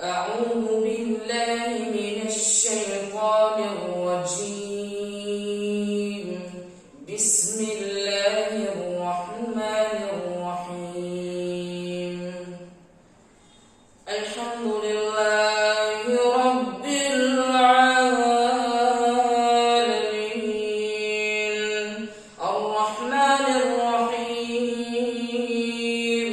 أعوذ بالله من الشيطان الرجيم. بسم الله الرحمن الرحيم. الحمد لله رب العالمين الرحمن الرحيم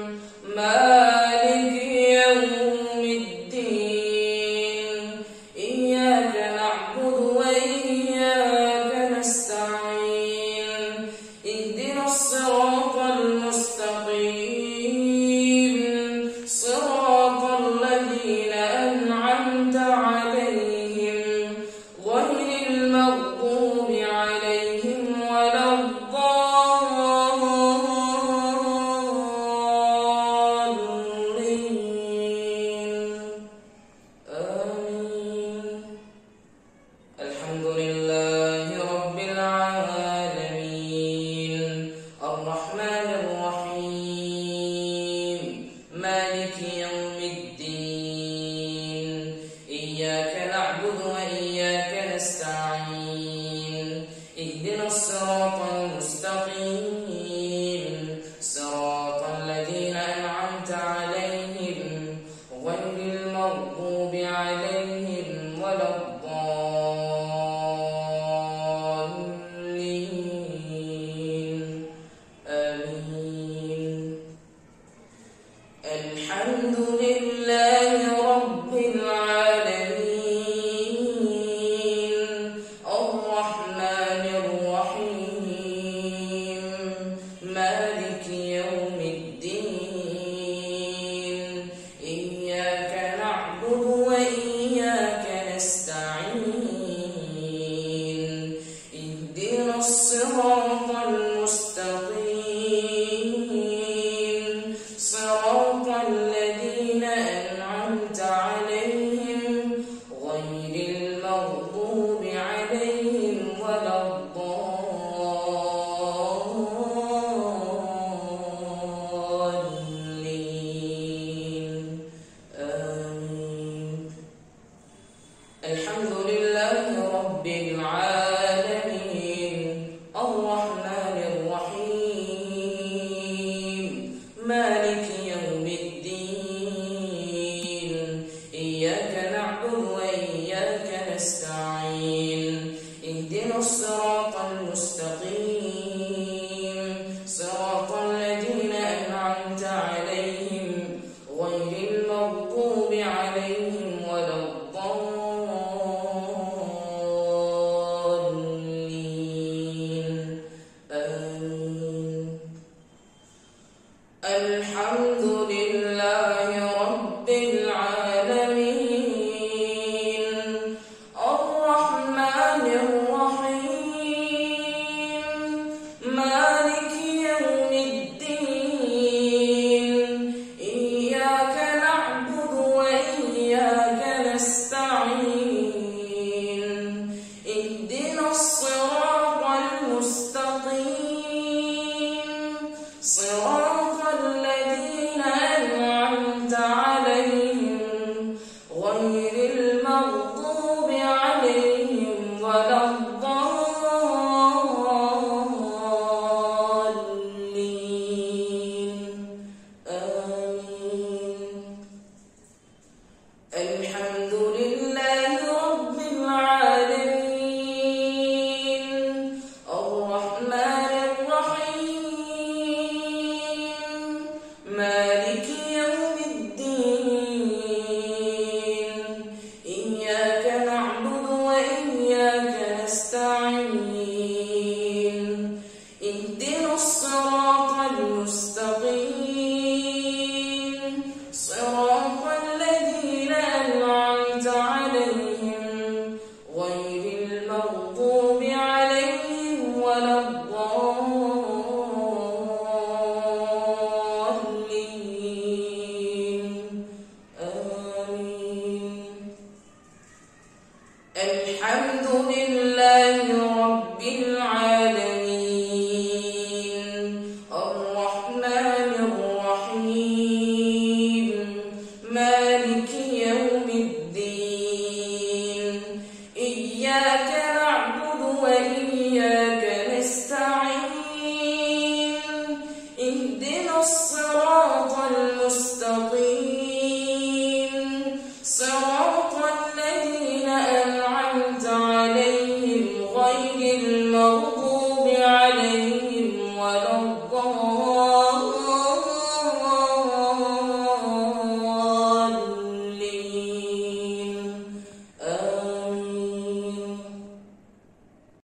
مالك يوم الدين إياك نعبد وإياك نستعين اهدنا الصراط المستقيم صراط الذين أنعمت عليهم غير المغضوب عليهم ولا الضالين آمين. الحمد لله رب العالمين الرحمن الرحيم مالك يوم الدين إياك نعبد وإياك نستعين اهدنا الصراط المستقيم صراط الذين أنعمت عليهم غير المغضوب عليهم ولا الضالين آمين. الحمد لله